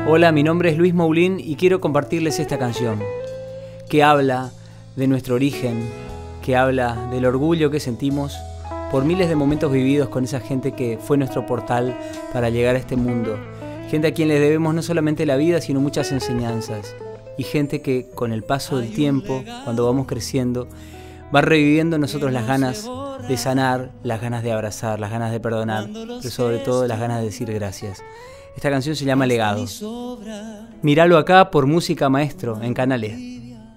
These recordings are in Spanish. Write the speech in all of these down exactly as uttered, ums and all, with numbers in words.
Hola, mi nombre es Luis Moulin y quiero compartirles esta canción que habla de nuestro origen, que habla del orgullo que sentimos por miles de momentos vividos con esa gente que fue nuestro portal para llegar a este mundo. Gente a quien le debemos no solamente la vida, sino muchas enseñanzas. Y gente que con el paso del tiempo, cuando vamos creciendo, va reviviendo en nosotros las ganas de sanar, las ganas de abrazar, las ganas de perdonar, pero sobre todo las ganas de decir gracias. Esta canción se llama Legado. Míralo acá por Música Maestro en Canal E.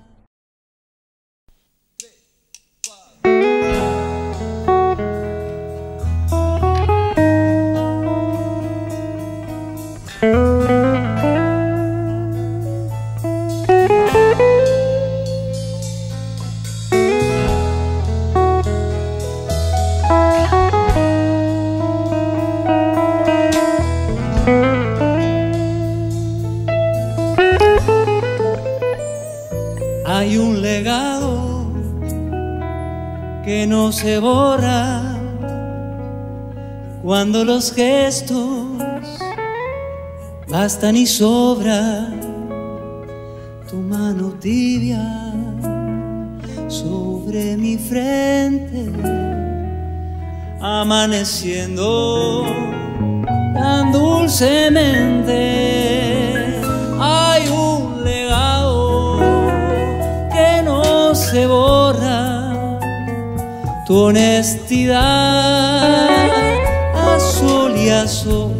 Hay un legado que no se borra cuando los gestos bastan y sobra. Tu mano tibia sobre mi frente, amaneciendo tan dulcemente. Hay un legado que no se borra, tu honestidad a sol y a sombra.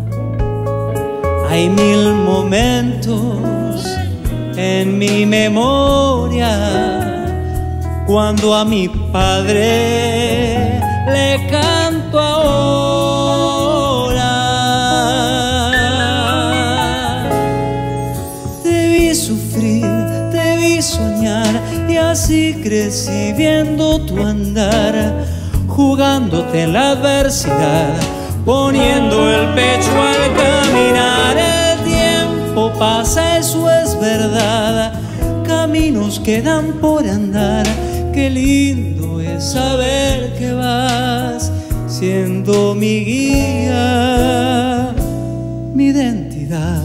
Hay mil momentos en mi memoria cuando a mi padre le canto ahora. Te vi sufrir, te vi soñar y así crecí viendo tu andar, jugándote en la adversidad, poniendo el pecho al caminar. El tiempo pasa, eso es verdad, caminos quedan por andar. Qué lindo es saber que vas siendo mi guía, mi identidad.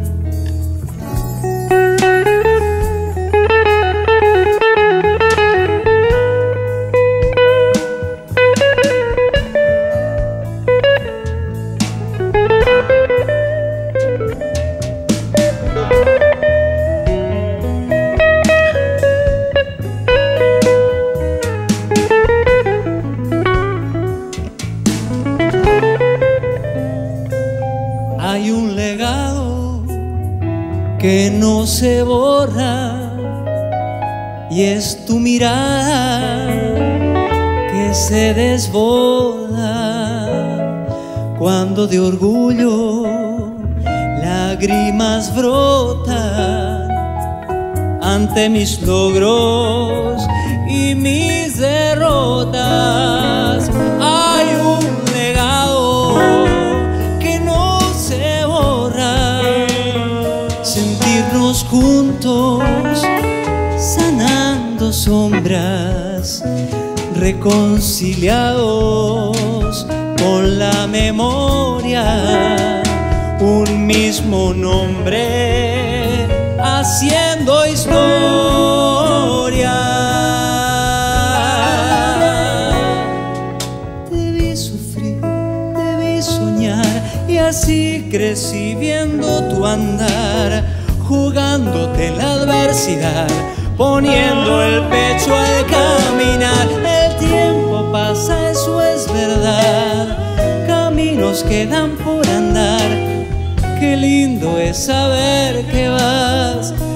Hay un legado que no se borra y es tu mirada que se desborda cuando de orgullo lágrimas brotan ante mis logros y mis derrotas. Hay un legado que no se borra, sentirnos juntos sanando sombras, reconciliados con la memoria, un mismo nombre haciendo historia. Te vi sufrir, te vi soñar y así crecí viendo tu andar, jugándote en la adversidad, poniendo el pecho al caminar. El tiempo pasa, eso es verdad, caminos quedan por andar. Qué lindo es saber que vas